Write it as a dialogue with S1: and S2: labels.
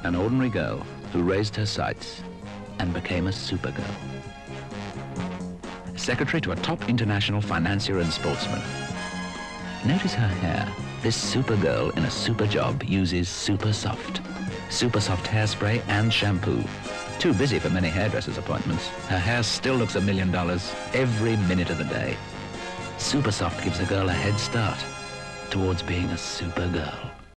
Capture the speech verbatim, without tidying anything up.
S1: An ordinary girl who raised her sights and became a supergirl. Secretary to a top international financier and sportsman. Notice her hair. This supergirl in a super job uses Supersoft. Supersoft hairspray and shampoo. Too busy for many hairdresser's appointments. Her hair still looks a million dollars every minute of the day. Supersoft gives a girl a head start towards being a supergirl.